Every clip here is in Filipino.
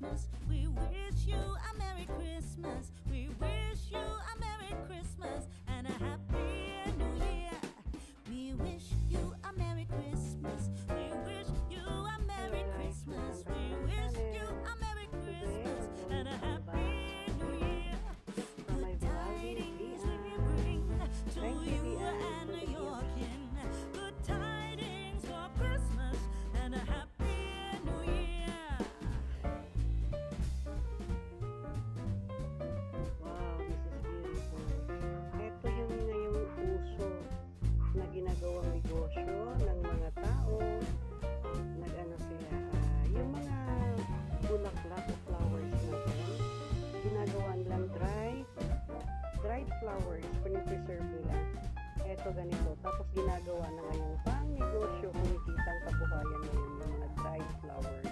Christmas. We wish you a Merry Christmas. We wish you a Merry Christmas and a Happy New Year. We wish you a Merry Christmas. We wish you a Merry Christmas. We wish you a Merry Christmas and a Happy New Year. Good tidings we bring to you and your kin. Good tidings for Christmas and a Happy New Year. Wow, this is beautiful. Ito yung ngayong uso na ginagawang negosyo ng mga tao. Nag-ano sila, yung mga bulaklak o flowers na to, ginagawa nilang dried flowers, pinipreserve nila. Ito ganito. Tapos ginagawa na ngayon pang negosyo, kumikitang kabuhayan ngayon yung mga dried flowers.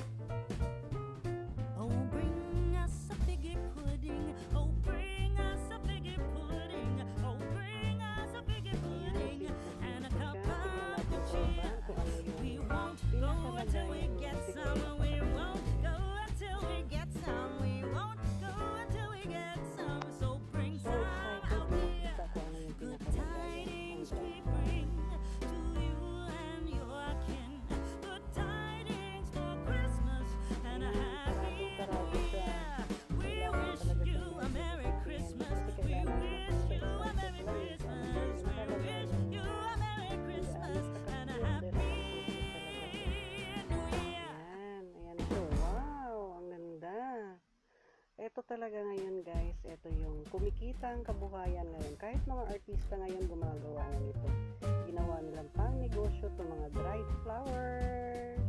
Oh, bring us a figgy pudding. Oh, bring us a figgy pudding. Oh, bring us a figgy pudding and a cup of good cheer. We won't go until we get some. We won't go until we get some. We won't go until we get some. So bring some out here. Good tidings we bring to you and your kin. Good tidings for Christmas and a Happy New Year. We wish you a Merry Christmas. We wish you a Merry Christmas. We wish you a Merry Christmas and a Happy New Year. Ayan ito. Wow, ang ganda. Ito talaga ngayon guys, ito yung kumikitang kabuhayan ngayon. Kahit mga artista ngayon gumagawa na nito. Ginawa nilang pang negosyo itong mga dried flowers.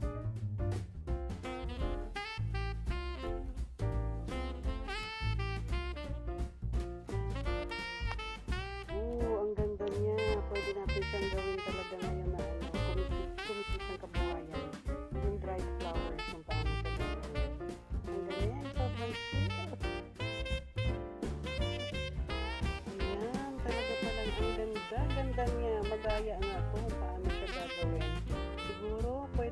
Ang ganda niya. Pwede natin siyang gawin talaga ngayon na kumikitang kabuhayan. Yung dried flowers kung paano siya gawin. Ang ganyan, sobrang cute. Ayan, talaga palang ang ganda niya. Magaya nga ito kung paano siya gagawin. Siguro, pwede